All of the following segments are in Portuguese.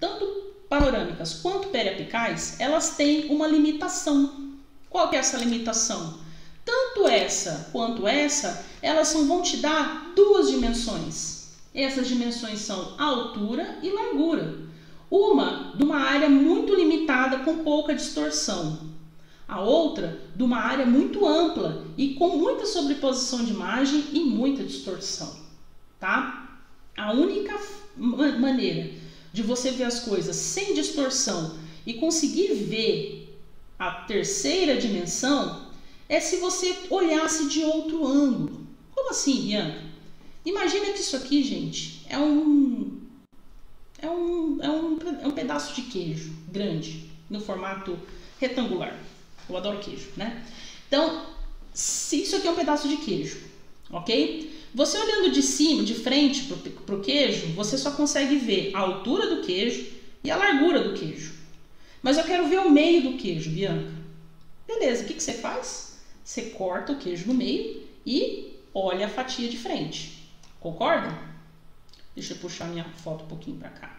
tanto panorâmicas quanto periapicais, elas têm uma limitação. Qual que é essa limitação? Tanto essa quanto essa, elas vão te dar duas dimensões. Essas dimensões são altura e largura. Uma de uma área muito limitada com pouca distorção. A outra de uma área muito ampla e com muita sobreposição de imagem e muita distorção, tá? A única maneira de você ver as coisas sem distorção e conseguir ver a terceira dimensão é se você olhasse de outro ângulo. Como assim, Bianca? Imagina que isso aqui, gente, é um pedaço de queijo grande, no formato retangular. Eu adoro queijo, né? Então, se isso aqui é um pedaço de queijo, ok? Você olhando de cima, de frente para o queijo, você só consegue ver a altura do queijo e a largura do queijo. Mas eu quero ver o meio do queijo, Bianca. Beleza, o que você faz? Você corta o queijo no meio e olha a fatia de frente. Concorda? Deixa eu puxar minha foto um pouquinho para cá.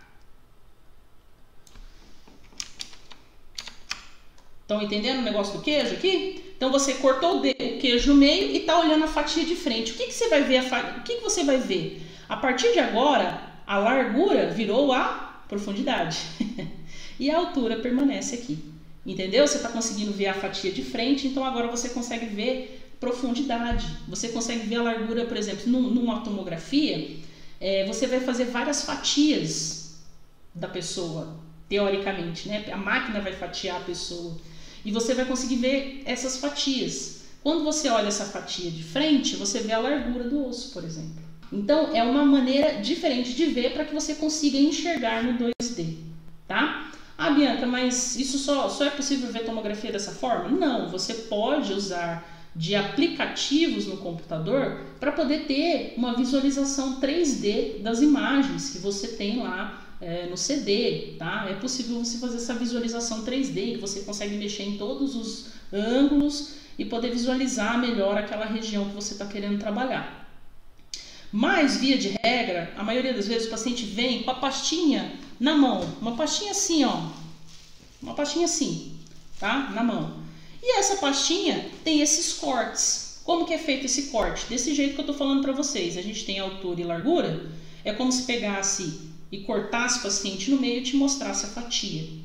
Estão entendendo o negócio do queijo aqui? Então você cortou o queijo no meio e está olhando a fatia de frente. O que você vai ver? O que você vai ver? A partir de agora, a largura virou a profundidade. E a altura permanece aqui. Entendeu? Você está conseguindo ver a fatia de frente, então agora você consegue ver profundidade. Você consegue ver a largura, por exemplo, numa tomografia, você vai fazer várias fatias da pessoa, teoricamente, né? A máquina vai fatiar a pessoa. E você vai conseguir ver essas fatias. Quando você olha essa fatia de frente, você vê a largura do osso, por exemplo. Então, é uma maneira diferente de ver para que você consiga enxergar no 2D, tá? Ah, Bianca, mas isso só é possível ver tomografia dessa forma? Não, você pode usar de aplicativos no computador para poder ter uma visualização 3D das imagens que você tem lá no CD, tá? É possível você fazer essa visualização 3D, que você consegue mexer em todos os ângulos e poder visualizar melhor aquela região que você está querendo trabalhar. Mas, via de regra, a maioria das vezes o paciente vem com a pastinha na mão, uma pastinha assim, ó, uma pastinha assim, tá? Na mão. E essa pastinha tem esses cortes. Como que é feito esse corte? Desse jeito que eu tô falando para vocês. A gente tem altura e largura, é como se pegasse e cortasse o paciente no meio e te mostrasse a fatia.